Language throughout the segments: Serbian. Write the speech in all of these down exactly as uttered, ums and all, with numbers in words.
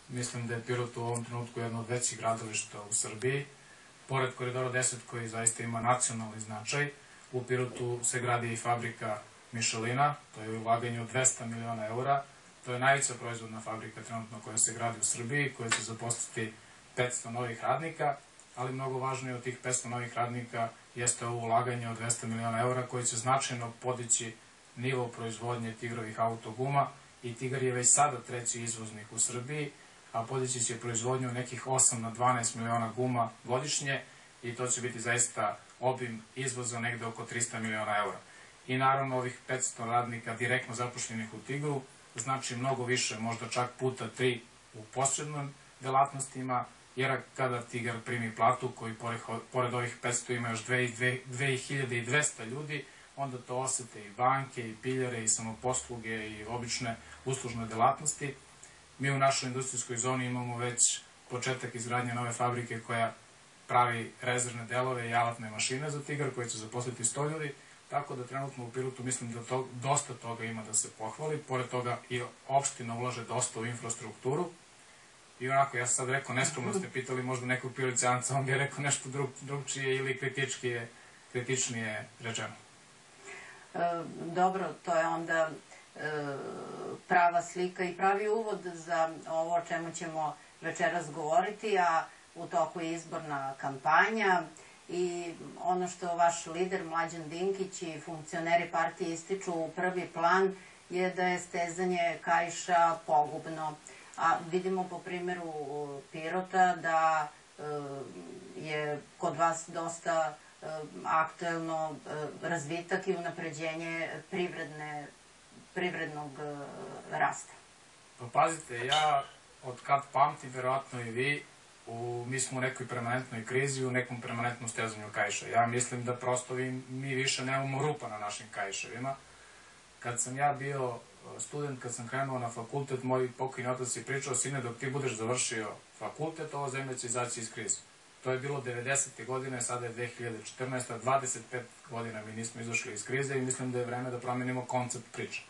Mislim da je Pirot u ovom trenutku jedno od većih gradilišta u Srbiji. Pored Koridora deset koji zaista ima nacionalni značaj, u Pirotu se gradi i fabrika Michelina, to je ulaganje od dvesta miliona eura. To je najveća proizvodna fabrika trenutno koja se gradi u Srbiji, koja će zaposliti petsto novih radnika, ali mnogo važnije od tih petsto novih radnika jeste ovo ulaganje od dvesta miliona eura koje će značajno podići nivo proizvodnje Tigrovih autoguma i Tigar je već sada treći izvoznik u Srbiji, a podići će proizvodnju nekih osam na dvanaest miliona guma godišnje i to će biti zaista obim izvoza negde oko trista miliona eura. I naravno ovih petsto radnika direktno zapošljenih u Tigru znači mnogo više, možda čak puta tri u posrednim delatnostima, jer kada Tigar primi platu, koji pored ovih petsto ima još dve hiljade dvesta ljudi, onda to osete i banke, i piljare, i samoposluge, i obične uslužne delatnosti. Mi u našoj industrijskoj zoni imamo već početak izgradnje nove fabrike koja pravi rezervne delove i alatne mašine za Tigar, koje će zaposliti sto ljudi, tako da trenutno u Pirotu mislim da dosta toga ima da se pohvali. Pored toga i opština ulaže dosta u infrastrukturu. I onako, ja sam sad rekao, neskromno ste pitali možda nekog Pirotčanca, on bi rekao nešto drugčije ili kritičnije rečeno. Dobro, to je onda prava slika i pravi uvod za ovo o čemu ćemo večeras govoriti, a u toku je izborna kampanja i ono što vaš lider Mlađan Dinkić i funkcioneri partije ističu u prvi plan je da je stezanje kaiša pogubno. A vidimo po primjeru Pirota da je kod vas dosta aktuelno razvitak i unapređenje privrednog rasta. Pa pazite, ja od kad pamtim, verovatno i vi, mi smo u nekoj permanentnoj krizi, u nekom permanentnom stezanju kaiša. Ja mislim da prosto mi više nemamo rupa na našim kaiševima. Kad sam ja bio student, kad sam krenuo na fakultet, moj pokojni otac je pričao: sine, dok ti budeš završio fakultet, ova zemlja će izaći iz krize. To je bilo devedesete godine, sada je dve hiljade četrnaesta. dvadeset pet godina mi nismo izašli iz krize i mislim da je vreme da promenimo koncept priče.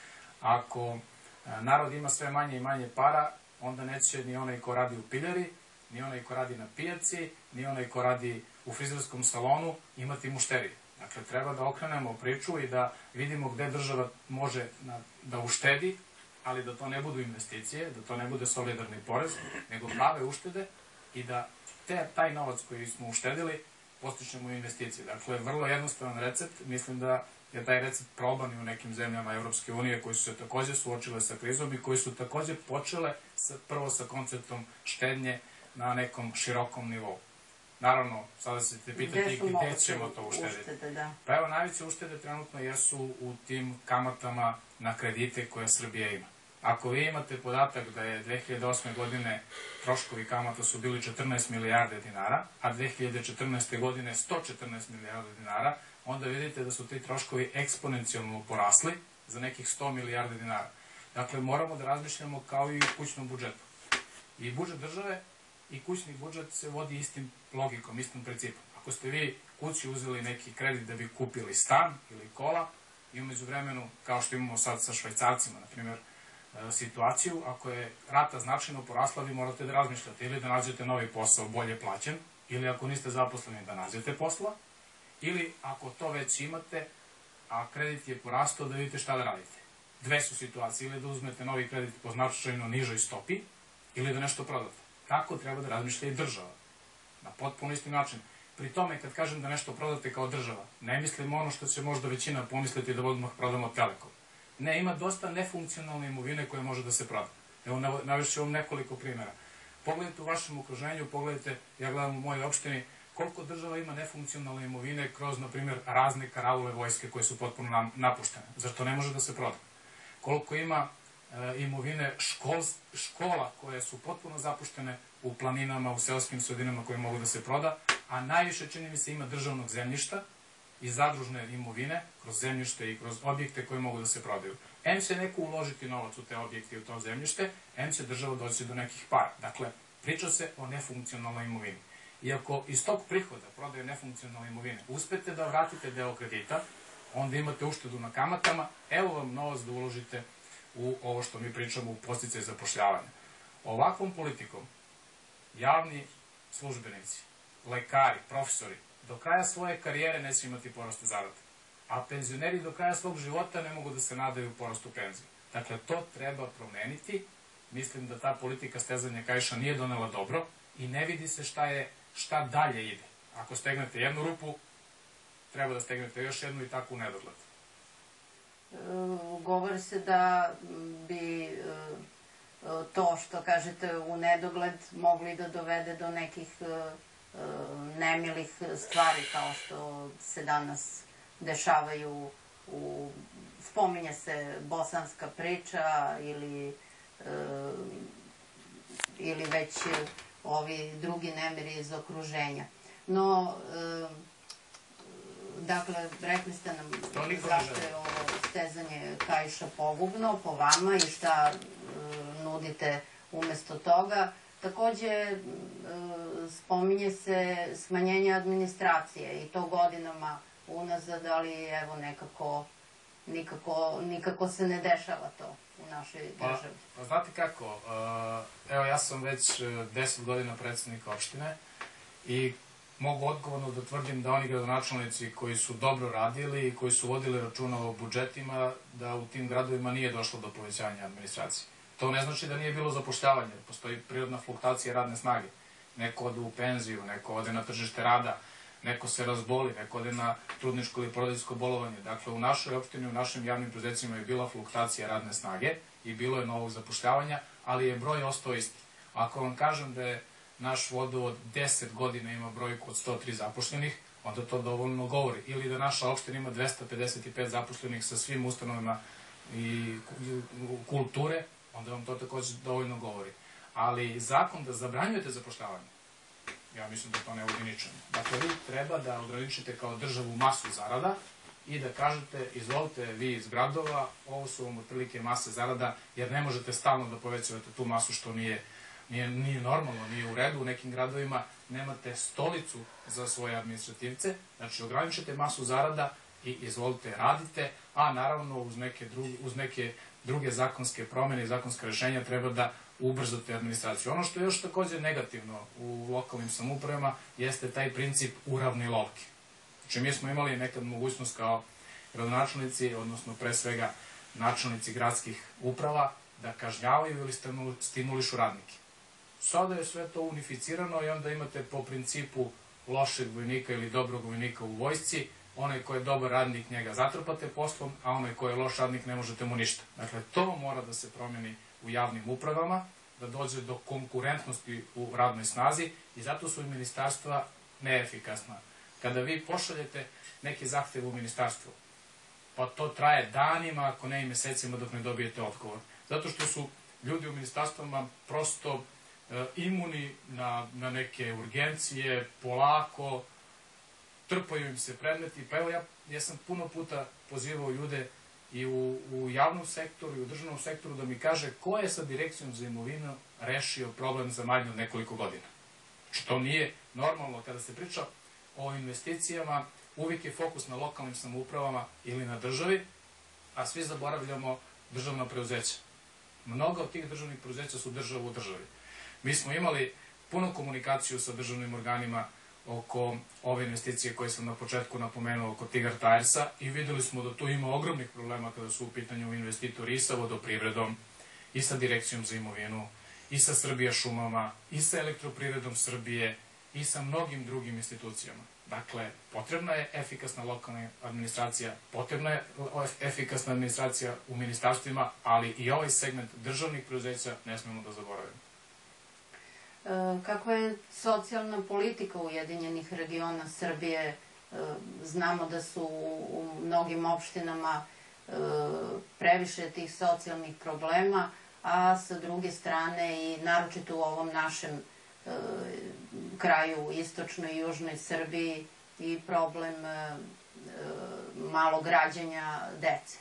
Ako narod ima sve manje i manje para, onda neće ni onaj ko radi u piljari, ni onaj ko radi na pijaci, ni onaj ko radi u frizerskom salonu imati mušterije. Dakle, treba da okrenemo priču i da vidimo gde država može da uštedi, ali da to ne budu investicije, da to ne bude solidarni porez, nego prave uštede i da taj novac koji smo uštedili postičemo u investicije. Dakle, vrlo jednostavan recept. Mislim da je taj recept proban i u nekim zemljama Evropske unije koji su se takođe suočile sa krizom i koji su takođe počele prvo sa konceptom štednje na nekom širokom nivou. Naravno, sada se te pitati gde ćemo to uštediti. Pa evo, najveće uštede trenutno jesu u tim kamatama na kredite koje Srbija ima. Ako vi imate podatak da je dve hiljade osme godine troškovi kamata su bili četrnaest milijarde dinara, a dve hiljade četrnaeste godine sto četrnaest milijarde dinara, onda vidite da su ti troškovi eksponencijalno porasli za nekih sto milijarde dinara. Dakle, moramo da razmišljamo kao i u kućnom budžetu. I budžet države i kućni budžet se vodi istim logikom, istim principom. Ako ste vi kući uzeli neki kredit da bi kupili stan ili kola i umeđu vremenu, kao što imamo sad sa Švajcarcima, na primjer, situaciju, ako je rata značajno porasla, vi morate da razmišljate ili da nađete novi posao bolje plaćen, ili ako niste zaposleni da nađete posla, ili ako to već imate, a kredit je porastao, da vidite šta da radite. Dve su situacije, ili da uzmete novi kredit po značajno nižoj stopi, ili da nešto prodate. Tako treba da razmišlja i država. Na potpuno isti način. Pri tome, kad kažem da nešto prodate kao država, ne mislim ono što će možda većina pomisliti da odmah prodamo Telekom. Ne, ima dosta nefunkcionalne imovine koje može da se proda. Evo, navešću vam nekoliko primjera. Pogledajte u vašem okruženju, pogledajte, ja gledam u mojoj opštini, koliko država ima nefunkcionalne imovine kroz, na primjer, razne karaule vojske koje su potpuno napuštene. Zar to ne može da se proda? Koliko ima imovine škola koje su potpuno zapuštene u planinama, u seoskim sredinama koje mogu da se proda, a najviše, čini mi se, ima državnog zemljišta i zadružne imovine kroz zemljište i kroz objekte koje mogu da se prodaju. Em će neko uložiti novac u te objekte i u to zemljište, em će država doći do nekih para. Dakle, priča se o nefunkcionalnoj imovini. I ako iz tog prihoda prodaje nefunkcionalne imovine uspete da vratite deo kredita, onda imate uštedu na kamatama, evo vam novac da uložite u ovo što mi pričamo u podsticaj zapošljavanja. Ovakvom politikom javni službenici, lekari, profesori, do kraja svoje karijere neće imati porastu zarade. A penzioneri do kraja svog života ne mogu da se nadaju porastu penzije. Dakle, to treba promeniti. Mislim da ta politika stezanja kaiša nije donela dobro i ne vidi se šta je, šta dalje ide. Ako stegnete jednu rupu, treba da stegnete još jednu i tako u nedogled. Govori se da bi to što kažete u nedogled mogli da dovede do nekih nemilih stvari kao što se danas dešavaju u... Spominje se bosanska priča ili ili već ovi drugi nemiri iz okruženja. No, dakle, rekli ste nam zašto je ovo stezanje kaiša pogubno po vama i šta nudite umesto toga. Takođe, spominje se smanjenje administracije i to godinama unazad, ali evo nekako, nikako, nikako se ne dešava to u našoj državi. Pa, pa znate kako, evo ja sam već deset godina predsednik opštine i mogu odgovorno da tvrdim da oni gradonačelnici koji su dobro radili i koji su vodili računa o budžetima, da u tim gradovima nije došlo do povećanja administracije. To ne znači da nije bilo zapošljavanje, postoji prirodna fluktuacija radne snage. Neko ode u penziju, neko ode na tržište rada, neko se razboli, neko ode na trudničko ili porodiljsko bolovanje. Dakle, u našoj opštini, u našim javnim preduzećima je bila fluktuacija radne snage i bilo je novog zapošljavanja, ali je broj ostao isti. Ako vam kažem da je naš vodovod deset godina ima brojku od sto tri zaposlenih, onda to dovoljno govori. Ili da naša opština ima dvesta pedeset pet zaposlenih sa svim ustanovama i kulture, onda vam to takođe dovoljno govori. Ali zakon da zabranjujete zapošljavanje, ja mislim da to ne vodi ničemu. Dakle, vi treba da ograničite kao državu masu zarada i da kažete, izvolite vi iz gradova, ovo su vam otprilike mase zarada, jer ne možete stalno da povećavate tu masu što nije Nije normalno, nije u redu. U nekim gradovima nemate stolicu za svoje administrativce, znači ograničite masu zarada i izvolite radite, a naravno uz neke druge zakonske promene i zakonske rešenja treba da ubrzate administraciju. Ono što je još takođe negativno u lokalnim samoupravama jeste taj princip uravnilovke. Znači mi smo imali nekad mogućnost kao gradonačelnici, odnosno pre svega načelnici gradskih uprava, da kažnjavaju ili stimulišu radnike. Sada je sve to unificirano i onda imate po principu lošeg vojnika ili dobrog vojnika u vojsci, onaj ko je dobar radnik njega zatrpate poslom, a onaj ko je loš radnik ne možete mu ništa. Dakle, to mora da se promeni u javnim upravama, da dođe do konkurentnosti u radnoj snazi i zato su i ministarstva neefikasna. Kada vi pošaljete neki zahtev u ministarstvo, pa to traje danima, ako ne i mesecima dok ne dobijete odgovor. Zato što su ljudi u ministarstvama prosto imuni na neke urgencije, polako, trpaju im se predmeti. Pa evo, ja sam puno puta pozivao ljude i u javnom sektoru i u državnom sektoru da mi kaže ko je sa Direkcijom za imovinu rešio problem za manje od nekoliko godina. Znači, to nije normalno. Kada se priča o investicijama, uvijek je fokus na lokalnim samoupravama ili na državi, a svi zaboravljamo državna preuzeća. Mnogo od tih državnih preuzeća su država u državi. Mi smo imali puno komunikaciju sa državnim organima oko ove investicije koje sam na početku napomenuo oko Tigar Tiresa i videli smo da tu ima ogromnih problema kada su u pitanju investitori i sa vodoprivredom, i sa Direkcijom za imovinu, i sa Srbija šumama, i sa Elektroprivredom Srbije, i sa mnogim drugim institucijama. Dakle, potrebna je efikasna lokalna administracija, potrebna je efikasna administracija u ministarstvima, ali i ovaj segment državnih preuzeća ne smemo da zaboravimo. Kakva je socijalna politika Ujedinjenih regiona Srbije? Znamo da su u mnogim opštinama previše tih socijalnih problema, a sa druge strane i naročito u ovom našem kraju, istočnoj i južnoj Srbiji, i problem malog rađanja dece.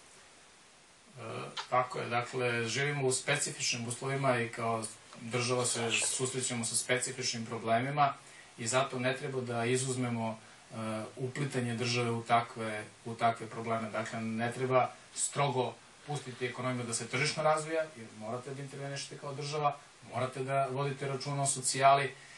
Tako je, dakle, živimo u specifičnim uslovima i kao država se susrećemo sa specifičnim problemima i zato ne treba da izuzmemo uplitanje države u takve probleme. Dakle, ne treba strogo pustiti ekonomiju da se tržišno razvija, jer morate da intervenišete kao država, Morate da vodite računa o socijali